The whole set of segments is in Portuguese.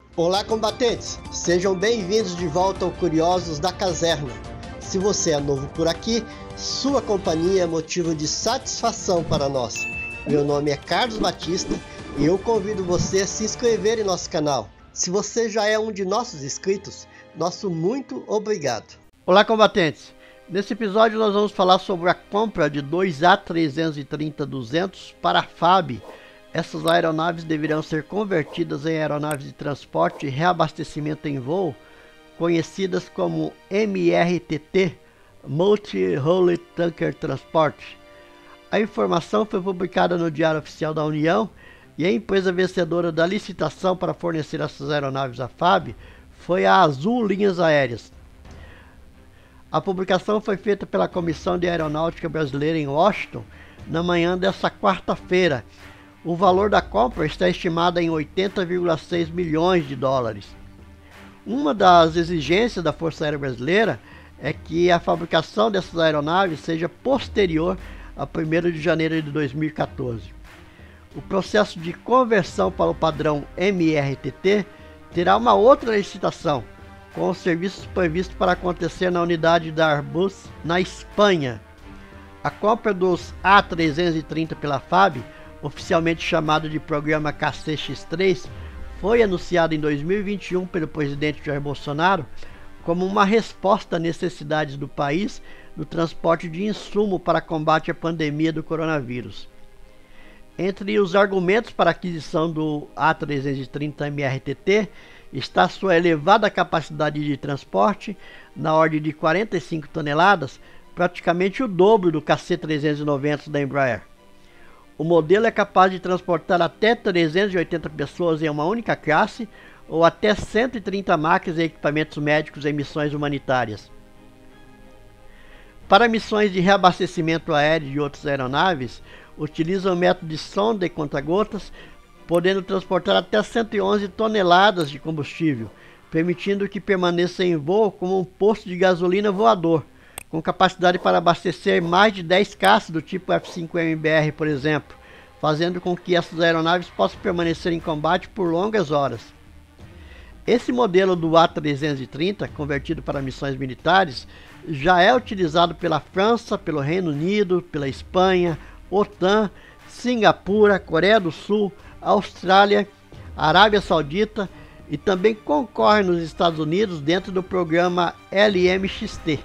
Olá, combatentes! Sejam bem-vindos de volta ao Curiosos da Caserna. Se você é novo por aqui, sua companhia é motivo de satisfação para nós. Meu nome é Carlos Batista e eu convido você a se inscrever em nosso canal. Se você já é um de nossos inscritos, nosso muito obrigado. Olá, combatentes! Nesse episódio nós vamos falar sobre a compra de dois A330-200 para a FAB. Essas aeronaves deverão ser convertidas em aeronaves de transporte e reabastecimento em voo, conhecidas como MRTT, Multi-Role Tanker Transport. A informação foi publicada no Diário Oficial da União e a empresa vencedora da licitação para fornecer essas aeronaves à FAB foi a Azul Linhas Aéreas. A publicação foi feita pela Comissão de Aeronáutica Brasileira em Washington na manhã desta quarta-feira. O valor da compra está estimado em 80,6 milhões de dólares. Uma das exigências da Força Aérea Brasileira é que a fabricação dessas aeronaves seja posterior a 1º de janeiro de 2014. O processo de conversão para o padrão MRTT terá uma outra licitação, com os serviços previstos para acontecer na unidade da Airbus na Espanha. A compra dos A330 pela FAB, oficialmente chamado de Programa KCX-3, foi anunciado em 2021 pelo presidente Jair Bolsonaro como uma resposta às necessidades do país no transporte de insumo para combate à pandemia do coronavírus. Entre os argumentos para a aquisição do A330 MRTT está sua elevada capacidade de transporte, na ordem de 45 toneladas, praticamente o dobro do KC-390 da Embraer. O modelo é capaz de transportar até 380 pessoas em uma única classe ou até 130 máquinas e equipamentos médicos em missões humanitárias. Para missões de reabastecimento aéreo de outras aeronaves, utiliza o método de sonda e conta-gotas, podendo transportar até 111 toneladas de combustível, permitindo que permaneça em voo como um posto de gasolina voador, com capacidade para abastecer mais de 10 caças do tipo F-5MBR, por exemplo, fazendo com que essas aeronaves possam permanecer em combate por longas horas. Esse modelo do A330, convertido para missões militares, já é utilizado pela França, pelo Reino Unido, pela Espanha, OTAN, Singapura, Coreia do Sul, Austrália, Arábia Saudita e também concorre nos Estados Unidos dentro do programa LMXT.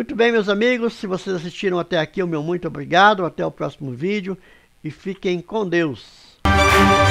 Muito bem, meus amigos, se vocês assistiram até aqui, o meu muito obrigado. Até o próximo vídeo e fiquem com Deus.